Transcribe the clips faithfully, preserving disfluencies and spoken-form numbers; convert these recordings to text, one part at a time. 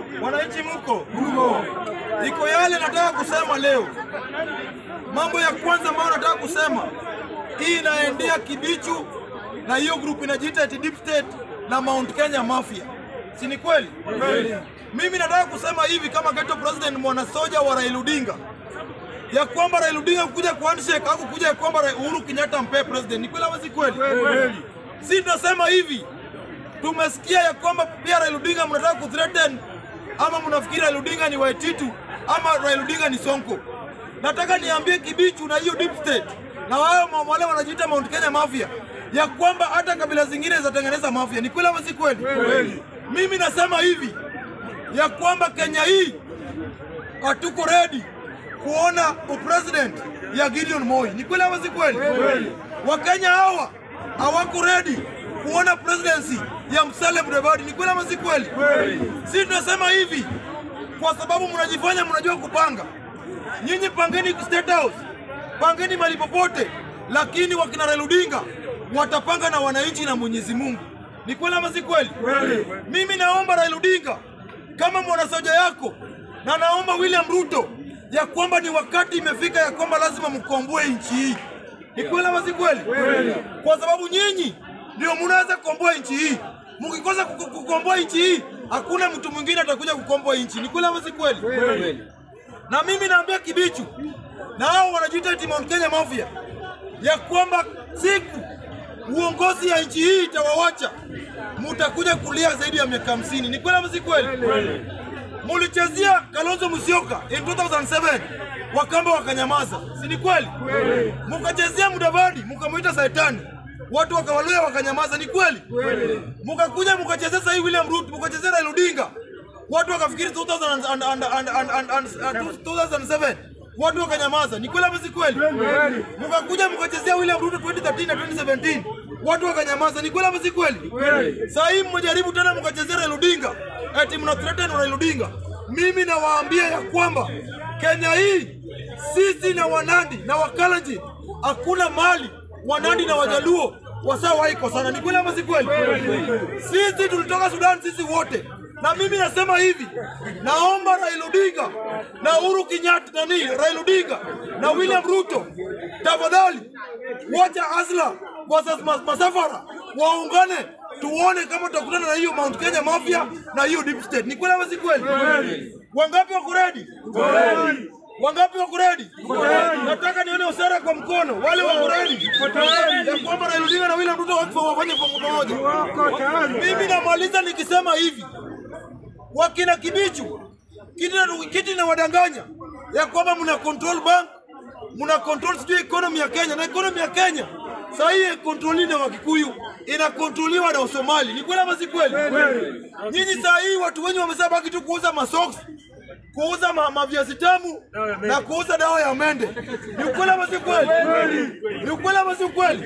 Wananchi mko? Mko. Iko yale nataka kusema leo. Mambo ya kwanza ambayo nataka kusema, hii inaendea Kibichu na hiyo group inajiita Deep State na Mount Kenya Mafia. Si ni kweli? Kweli. Mimi nataka kusema hivi kama ghetto president mwana soja wa Raila Odinga, ya kwamba Raila Odinga kuja kwa handshake au kuja ya kwamba Uhuru Kenyatta mpe president. Ni kweli au si kweli? Kweli. Si tunasema hivi. Tumesikia ya kwamba pia Raila Odinga mnataka kuthreaten ama mnafikiri Raila Odinga ni Waititu ama Raila Odinga ni Sonko. Nataka niambie Kibichu na hiyo Deep State na wao wale wanajiita Mount Kenya Mafia ya kwamba hata kabila zingine zitatengeneza mafia. Ni kweli au si kweli? Kweli. Mimi nasema hivi ya kwamba Kenya hii hatuko ready kuona president ya Gideon Moi. Ni kweli au si kweli? Kweli. Wakenya hawa hawako ready kuona presidency ya Musalia Mudavadi. Ni kweli au si kweli? Kweli. Sisi tunasema hivi kwa sababu mnajifanya mnajua kupanga. Nyinyi pangeni State House, pangeni mahali popote, lakini wakina Raila Odinga watapanga na wananchi na Mwenyezi Mungu. Ni kweli ama si kweli? Kweli. Mimi naomba Raila Odinga kama mwanasoja yako, na naomba William Ruto ya kwamba ni wakati imefika ya kwamba lazima mkomboe nchi hii. Ni kweli ama si kweli? Kweli. Kwa sababu nyinyi ndio mnaweza kukomboa nchi hii. Mkikosa kukomboa nchi hii, hakuna mtu mwingine atakuja kukomboa nchi. Ni kweli ama si kweli? Kweli. Na mimi naambia Kibichu na hao wanajiita Mount Kenya Mafia ya kwamba siku uongozi ya nchi hii itawawacha, mutakuja kulia zaidi ya miaka hamsini. Ni kweli ama si kweli? Kweli. Mulichezea Kalonzo Musyoka in two thousand seven, Wakamba wakanyamaza. Si ni kweli? Kweli. Mukachezea Mudavadi, mukamuita Saitani, watu wakawaluya wakanyamaza. Ni kweli? Kweli. Mukakuja mukachezea sasa William Ruto, mukachezea Raila Odinga, watu wakafikiri two thousand seven, watu wakanyamaza. Ni kweli ama si kweli? Kweli. Mukakuja mukachezea William Ruto twenty thirteen na twenty seventeen, watu wakanyamaza. Ni kweli ama si kweli? Kweli. Sasa hii mmejaribu tena mukachezea Raila Odinga, eti mna threaten Raila Odinga. Mimi nawaambia ya kwamba Kenya hii sisi na Wanandi na Wakalenjin hakuna mali Wanandi na Wajaluo wasawahi kosana. Ni kweli ama si kweli? Sisi tulitoka Sudan sisi wote. Na mimi nasema hivi, naomba Raila Odinga na Uhuru Kenyatta nani Raila Odinga na William Ruto, tafadhali wacha Azla versus Masafara waungane, tuone kama tutakutana na hiyo Mount Kenya Mafia na hiyo Deep State. Ni kweli ama si kweli? Wangapi wako ready? Kweli. Wangapi wako ready? Kweli. Nataka nione usara kwa mkono wale wako ready. Ya kwamba Raila Odinga na William Ruto wafanye pamoja. Mimi namaliza nikisema hivi, wakina Kibichu kiti na wadanganya ya kwamba muna control bank, muna control sijui economy ya Kenya, na economy ya Kenya sasa hii kontroli na Wakikuyu inakontroliwa na Somali. Ni kweli ama si kweli? Nyinyi sasa hii watu wengi wamesema baki tu kuuza masoks, kuuza ma, maviazi tamu na kuuza dawa ya mende. Ni kweli ama si kweli? Ni kweli ama si kweli?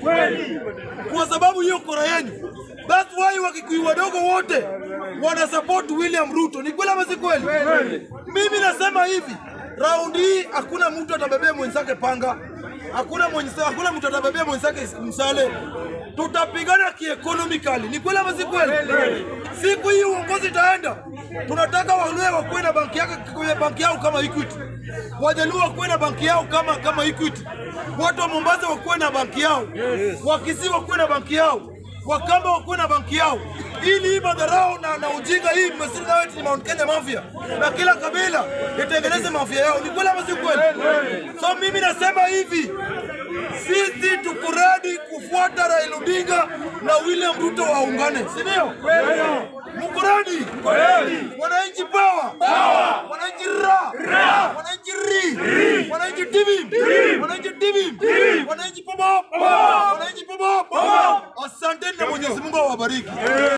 Kwa sababu hiyo kura yenu. That's why Wakikuyu wadogo wote wana support William Ruto. Ni kweli ama si kweli? Mimi nasema hivi, round hii hakuna mtu atabebea mwenzake panga. Hakuna mwenzake, hakuna mtu atabebea mwenzake msale. Tutapigana ki-economically. Ni kweli ama si kweli? Siku hii uongozi itaenda, tunataka Waluya wakuwe na banki yake kwa banki yao kama Equity. Wajaluo wakuwe na banki yao kama kama Equity. Watu wa Mombasa wakuwe na banki yao. Wakisii wakuwe na banki yao. Wakamba wakuwe na banki yao. Ili hii madharau na, na ujinga hii mmesirika wetu ni Mount Kenya Mafia, na kila kabila itengeneze mafia yao. Ni kweli ama si kweli? So mimi nasema hivi, sisi tuko ready kufuata Raila Odinga na William Ruto waungane. Si ndio? Mko ready? Wananchi power. Wananchi ra. Wananchi ri. Wananchi tibi. Wananchi tibi. Wananchi power. Wananchi power. Asante na Mwenyezi Mungu awabariki.